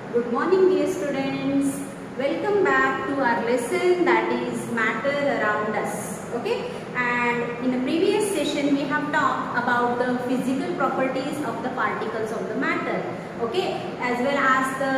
Good morning dear students. Welcome back to our lesson that is matter around us. Okay, and in the previous session we have talked about the physical properties of the particles of the matter. Okay, as well as the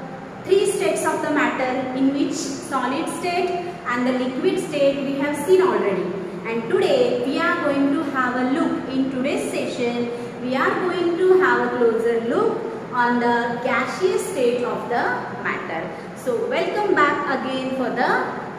three states of the matter, in which solid state and the liquid state we have seen already. And today we are going to have a look, in today's session we are going to have a closer look on the gaseous state of the matter. So welcome back again for the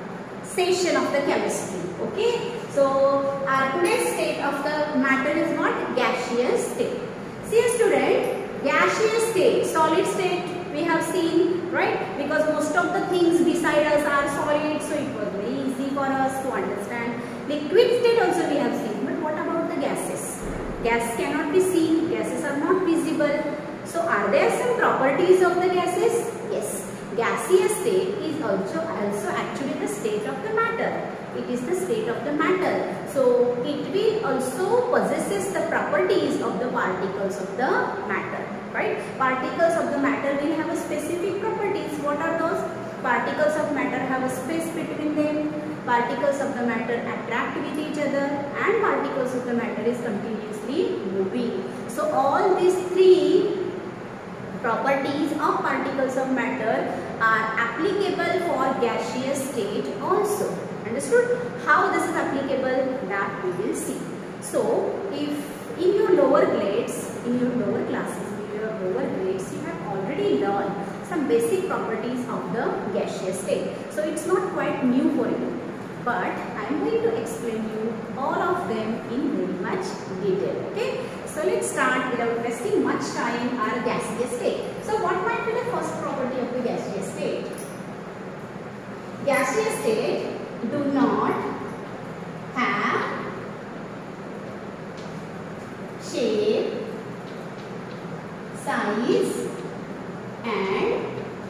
session of the chemistry. Okay, so our today's state of the matter is what? Gaseous state. See student, gaseous state, solid state we have seen, right? Because most of the things beside us are solid, so it was very easy for us to understand. Liquid state also we have seen, but what about the gases? Gas cannot be seen, gases are not visible. So are there some properties of the gases? Yes. Gaseous state is also actually the state of the matter. It is the state of the matter. So it will also possesses the properties of the particles of the matter. Right? Particles of the matter will have a specific properties. What are those? Particles of matter have a space between them. Particles of the matter attract with each other, and particles of the matter is continuously moving. So all these three properties of particles of matter are applicable for gaseous state also. Understood? How this is applicable, that we will see. So if in your lower grades, in your lower classes, in your lower grades, you have already learned some basic properties of the gaseous state. So it's not quite new for you, but I am going to explain you all of them in very much detail. Okay? So let's start without wasting much time our gaseous state. So what might be the first property of the gaseous state? Gaseous state do not have shape, size and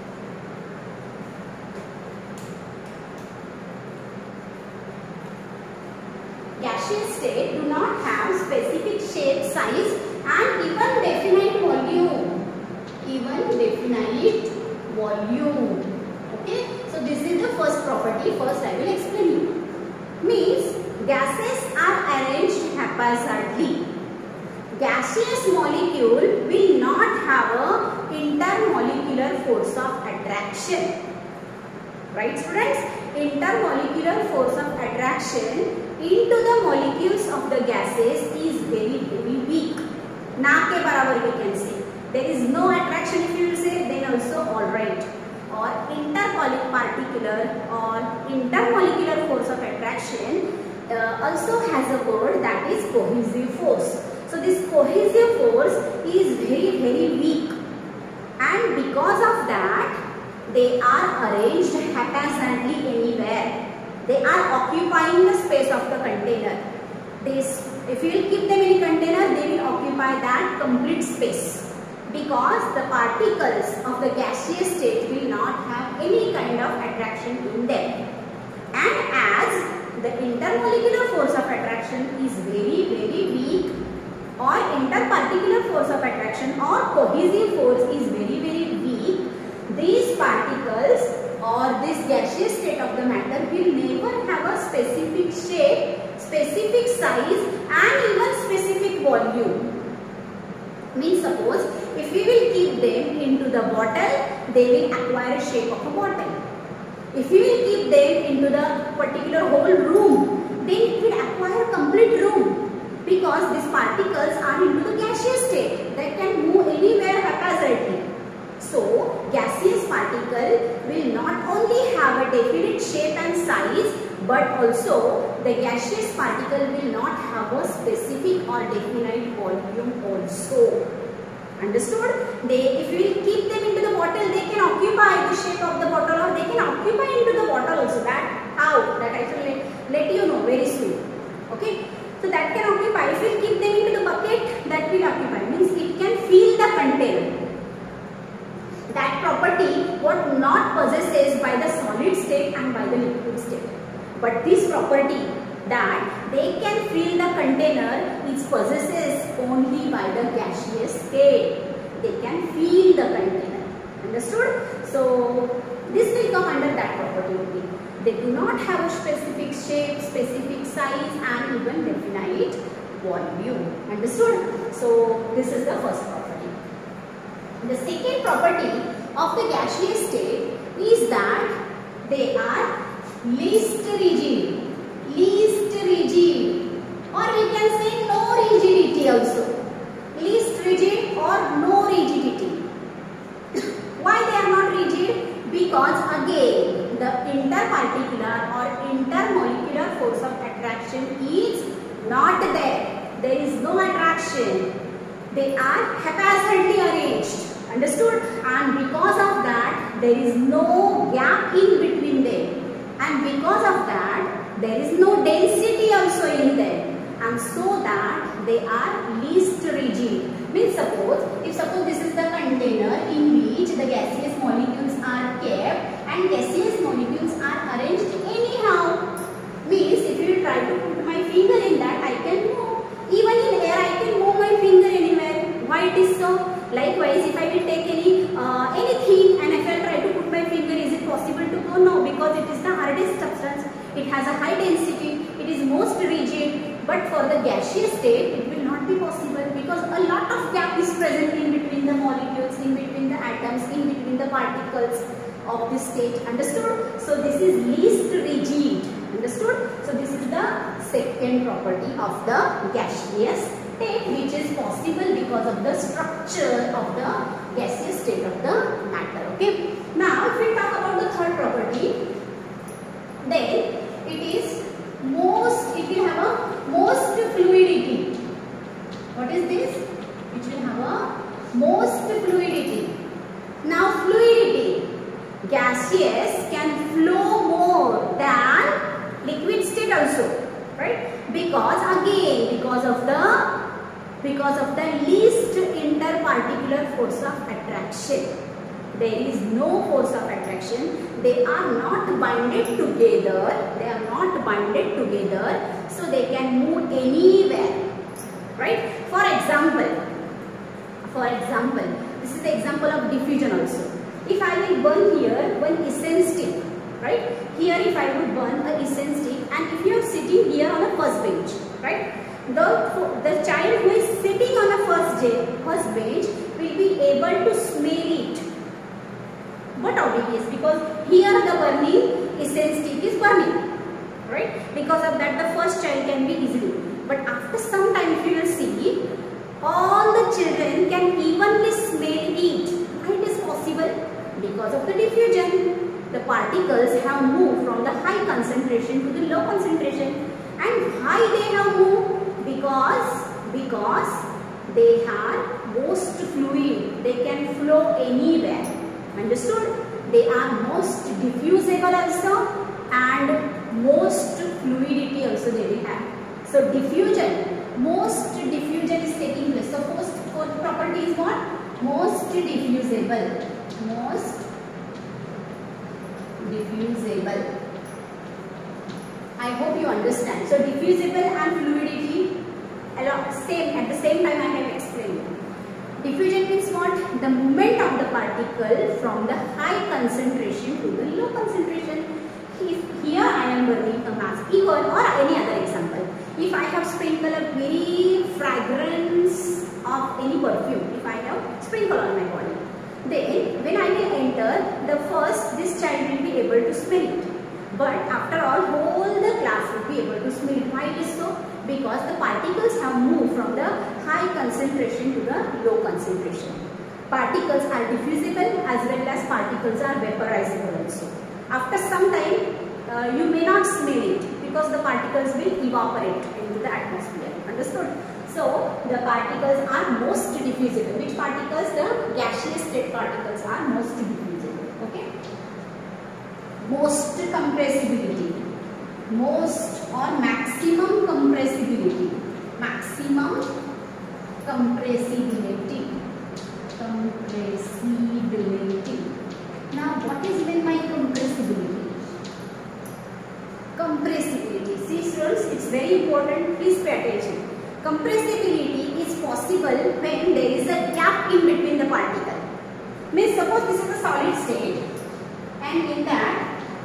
gaseous state do not have specific shape, size and even definite volume. Even definite volume. Okay. So this is the first property. First I will explain you. Means gases are arranged haphazardly. Gaseous molecule will not have a intermolecular force of attraction. Right students? Intermolecular force of attraction into the molecules of the gases is very weak. Na ke barabar we can say. There is no attraction if you will say, then also alright. Or interparticular or intermolecular force of attraction also has a word, that is cohesive force. So this cohesive force is very weak, and because of that they are arranged haphazardly anywhere. They are occupying the space of the container. If you will keep them in a container, they will occupy that complete space, because the particles of the gaseous state will not have any kind of attraction in them. And as the intermolecular force of attraction is very weak, or interparticular force of attraction or cohesive force is very weak, these particles or this gaseous state of the matter will never have a specific shape, specific size and even specific volume. Means suppose if we will keep them into the bottle, they will acquire a shape of a bottle. If we will keep them into the particular whole room, then it will acquire a complete room, because these particles are into the gaseous state that can move anywhere haphazardly. So gaseous particle will not only have a definite shape and size, but also the gaseous particle will not have a specific or definite volume also. Understood? If we will keep them into the bottle, they can occupy the shape of the bottle, or they can occupy into the bottle also. That how? That I will let you know very soon. Okay? So that can occupy. If we keep them into the bucket, that will occupy. Means it can fill the container. That property what not possesses by the solid state and by the liquid state. But this property that they can fill the container is possesses only by the gaseous state. They can fill the container. Understood? that property only. They do not have a specific shape, specific size and even definite volume. Understood? So this is the first property. The second property of the gaseous state is that they are least rigid. Least rigid, or we can say no rigidity also. Least rigid or no rigidity. Why they are not rigid? Because again the interparticular or intermolecular force of attraction is not there. There is no attraction. They are haphazardly arranged. Understood? And because of that there is no gap in between them, and because of that there is no density also in them, and so that they are least rigid. Means suppose this is the container in which the gaseous molecules are kept and gaseous molecules are arranged anyhow. Means if you try to put my finger in that, I can move. Even in air I can move my finger anywhere. Why it is so? Likewise, if I will take anything and if I try to put my finger, is it possible to go? No, because it is the hardest substance. It has a high density. It is most rigid. But for the gaseous state, it will not be possible because a lot of gap is present in between the molecules, in between the atoms, in between the particles of this state. Understood? So this is least rigid. Understood? So this is the second property of the gaseous state, which is possible because of the structure of the gaseous state of the matter. Okay. Now if we talk about the third property, then it will have a most fluidity. What is this? It will have a most fluidity. Now fluidity, gaseous can flow more than liquid state also, right? Because of the least interparticular force of attraction. There is no force of attraction. They are not binded together. So they can move anywhere. Right? For example, this is the example of diffusion also. If I will burn here one essence stick, right? Here if I would burn a essence stick, and if you are sitting here on a first bench, right? The child who is sitting on a first bench will be able to smell it. But obvious, because here the burning essence stick is burning, right? Because of that the first child can be easily. But after some time if you will see, all the children can evenly smell it. Why it is possible? Because of the diffusion. The particles have moved from the high concentration to the low concentration. And why they have moved? Because they are most fluid. They can flow anywhere. Understood? They are most diffusible also and most fluidity also they will have. So most diffusion is taking place. So fourth property is what? Most diffusible. Most diffusible. I hope you understand. So diffusible and fluidity at the same time I have explained. Diffusion means what? The movement of the particle from the high concentration to the low concentration. If here I am burning a match, even or any other example. If I have sprinkled a very fragrance of any perfume, if I have sprinkled on my body, then when I will enter, this child will be able to smell it. But after all, whole the class will be able to smell it. Why it is so? Because the particles have moved from the high concentration to the low concentration. Particles are diffusible as well as particles are vaporizable also. After some time, you may not smell it because the particles will evaporate into the atmosphere. Understood? So, the particles are most diffusible. Which particles? The gaseous state particles are most diffusible. Okay? Most compressibility. Most or maximum compressibility. Maximum compressibility. Compressibility. Now, what is meant by compressibility? Compressibility. See students, it's very important. Please pay attention. Compressibility is possible when there is a gap in between the particle. Means suppose this is a solid state and in that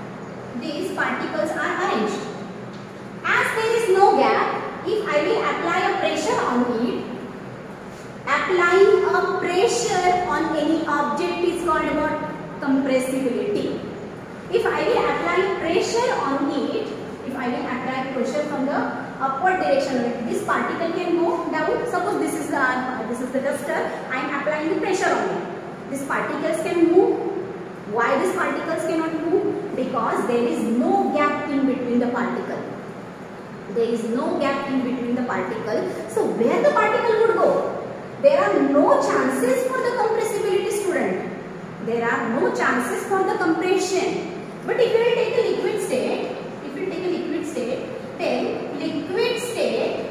these particles are arranged. As there is no gap, if I will apply a pressure on it, applying a pressure on any object is called what? Compressibility. If I will apply pressure on it, if I will apply pressure from the upward direction, this particle can go down. Suppose this is the duster. I am applying the pressure on it. These particles can move. Why these particles cannot move? Because there is no gap in between the particle. There is no gap in between the particle. So where the particle would go? There are no chances for the compressibility, student. There are no chances for the compression. But if you will take a liquid state, then liquid state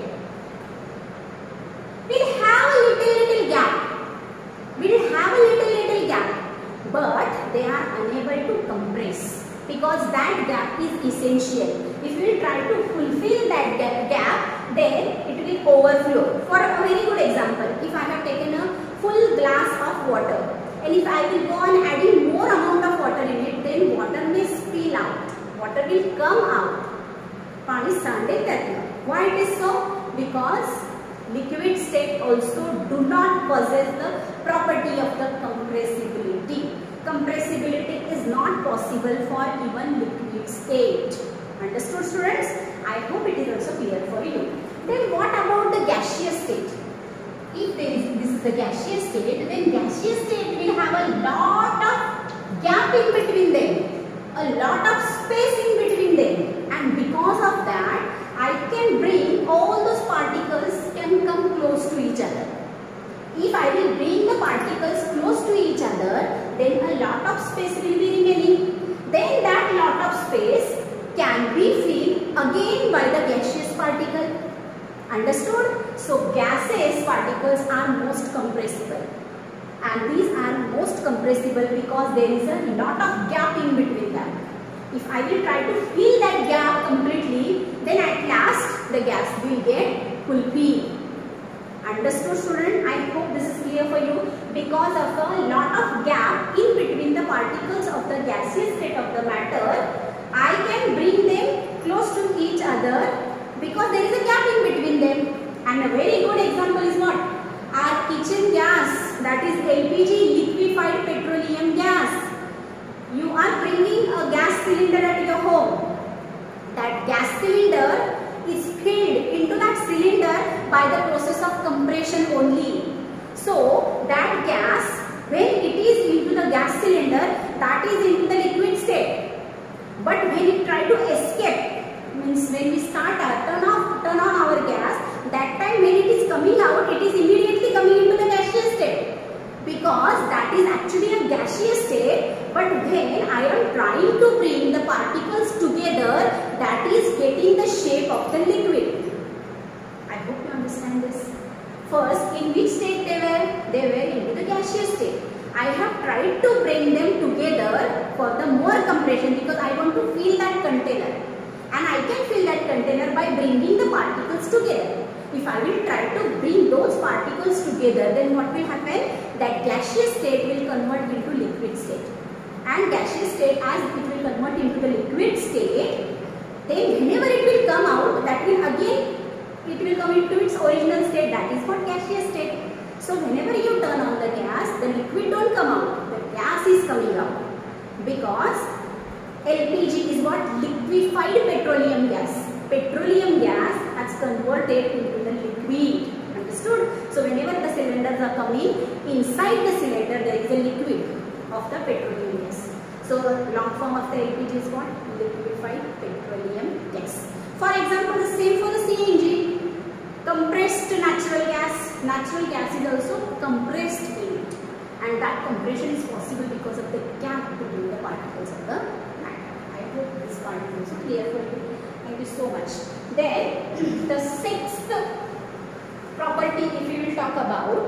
will have a little gap. Will have a little gap. But they are unable to compress because that gap is essential. If you will try to fulfill that gap, then it will overflow. For a very good example, if I have taken a full glass of water, and if I will go on adding more amount of water in it, then water may spill out. Water will come out. Why it is so? Because liquid state also do not possess the property of the compressibility. Compressibility is not possible for even liquid state. Understood, students? I hope it is also clear for you. Then what about the gaseous state? If this is the gaseous state, then gaseous state will have a lot of gap in between them, a lot of space in between them, and because of that, I can bring all those particles can come close to each other. If I will bring the particles close to each other, then a lot of space will be remaining. Then that lot of space can be filled again by the gaseous particle. Understood? So gaseous particles are most compressible, and these are most compressible because there is a lot of gap in between them. If I will try to fill that gap completely, then at last the gas will get fulfilled. Understood, student? I hope this is clear for you. Because of a lot of gap in between the particles of the gaseous state of the matter, I can bring them close to each other because there is a gap in between them. And a very good example is what? Our kitchen gas, that is LPG, liquefied petroleum gas. You are bringing a gas cylinder at your home. That gas cylinder is filled into that cylinder by the process of compression only. So that gas, when it is into the gas cylinder, that is into the liquid state. But when it try to escape, means when we start turn on our gas, that time when it is coming out, it is immediately coming into the gaseous state. Because that is actually a gaseous state, but when I am trying to bring the particles together, that is getting the shape of the liquid. I hope you understand this. First, in which state they were? They were into the gaseous state. I have tried to bring them together for the more compression because I want to fill that container. And I can fill that container by bringing the particles together. If I will try to bring those particles together, then what will happen? That gaseous state will convert into liquid state. And gaseous state, as it will convert into the liquid state, then whenever it will come out, that will again, it will come into its original state, that is what gaseous state. So whenever you turn on the gas, the liquid don't come out, the gas is coming out. Because LPG is what? Liquefied petroleum gas. Petroleum gas has converted into the liquid. Understood? So whenever the cylinders are coming, inside the cylinder there is a liquid of the petroleum gas. So long form of the LPG is what? Liquefied petroleum gas. For example, the same for the CNG. Compressed natural gas. Natural gas is also compressed in it. And that compression is possible because of the gap between the particles of the matter. I hope this part is also clear for you. Thank you so much. Then the sixth property, if we will talk about,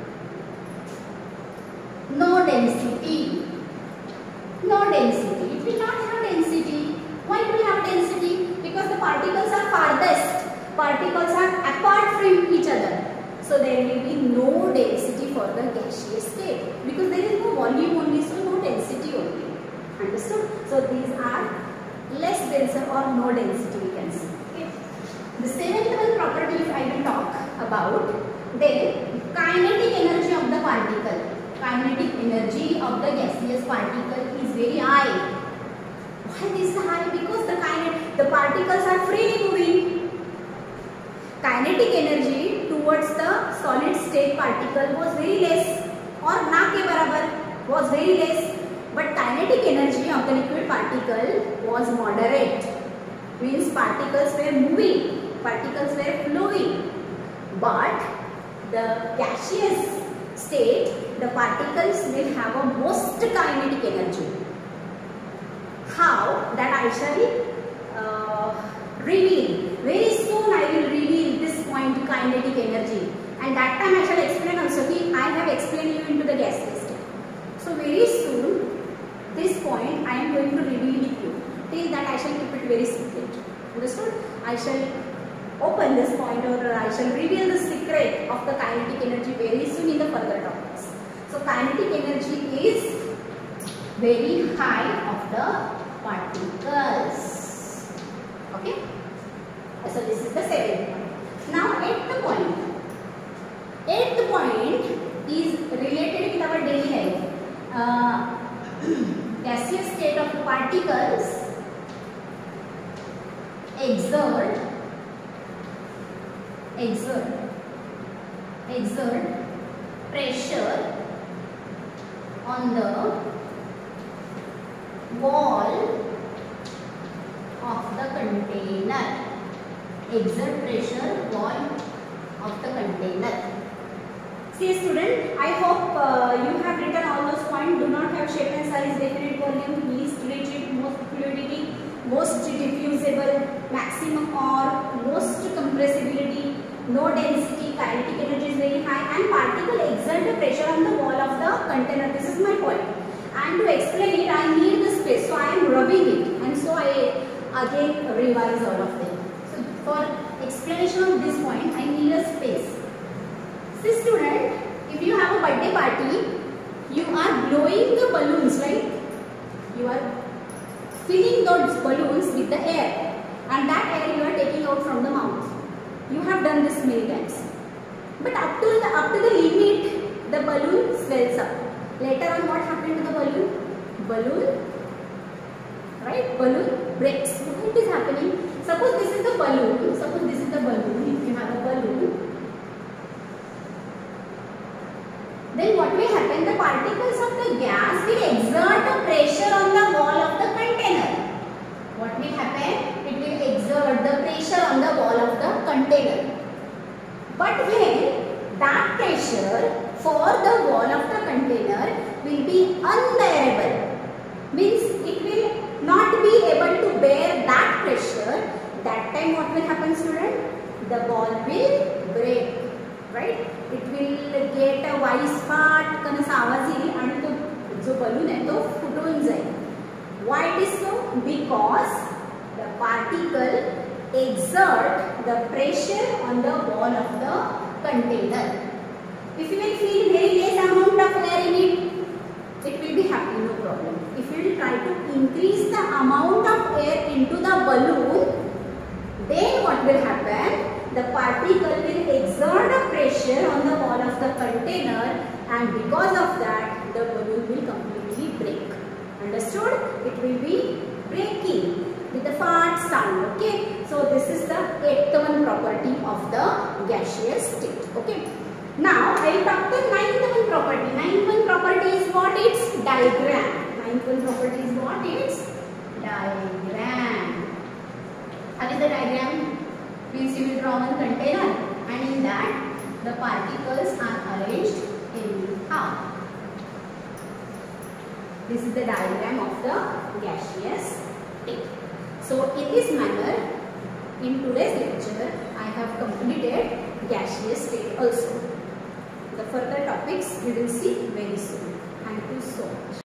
no density. No density. It will not have density. Why it will have density? Because the particles are farthest. Particles are apart from each other. So there will be no density for the gaseous state. Because there is no volume only, so no density only. Understood? So these are or no density we can say. Okay. The seventh one property if I will talk about, then kinetic energy of the particle. Kinetic energy of the gaseous particle is very high. Why this is high? Because the particles are freely moving. Kinetic energy towards the solid state particle was very less, or na ke barabar, was very less. But kinetic energy of the liquid particle was moderate. Means particles were moving, particles were flowing. But the gaseous state, the particles will have a most kinetic energy. How? That I shall reveal. Very soon I will reveal this point, kinetic energy. And that time I shall explain also. I have explained you into the gaseous state. So very soon, this point I am going to reveal with you. Till that I shall keep it very secret. Understood? I shall open this point, or I shall reveal the secret of the kinetic energy very soon in the further topics. So kinetic energy is very high of the particles. Okay? So this is the seventh point. Now eighth point. Eighth point is related with our daily life. Gaseous state of the particles exert pressure on the wall of the container. Exert pressure wall of the container. See student, I hope you have written all those points. Do not have shape and size, definite volume, least rigid, most fluidity, most diffusible, maximum or most compressibility, no density, kinetic energy is very high, and particle exert the pressure on the wall of the container. This is my point. And to explain it, I need the space, so I am rubbing it, and so I again revise all of them. So for explanation of this point, I need a space. See student, if you have a birthday party, you are blowing the balloons, right? You are filling those balloons with the air, and that air you are taking out from the mouth. You have done this many times. But up to the limit, the balloon swells up. Later on, what happened to the balloon? Balloon breaks. Why it is happening? Suppose this is the balloon. If you have a balloon, then what will happen? The particles of the gas will exert a pressure on the wall of the container. What will happen? It will exert the pressure on the wall of the container. But when that pressure for the wall of the container will be unbearable, means it will not be able to bear that pressure, that time what will happen student? The ball will break, right? It will get a wise part, कनसा आवाज येईल आणि तो जो balloon आहे तो फुटून जाईल. Why it is so? Because the particle exert the pressure on the wall of the container. If you will feel very less amount of air in it, it will be happy, no problem. If you will try to increase the amount of air into the balloon, then what will happen? The particle will exert a pressure on the wall of the container, and because of that, the balloon will completely break. Understood? It will be breaking with a fart sound. Okay. So this is the eighth one property of the gaseous state. Okay. Now I will talk the ninth one property. Ninth one property is what? It's diagram. Ninth one property is what? It's diagram. What is the diagram? Means you will draw one container, and in that the particles are arranged in half. This is the diagram of the gaseous state. So in this manner, in today's lecture, I have completed gaseous state also. The further topics we will see very soon. Thank you so much.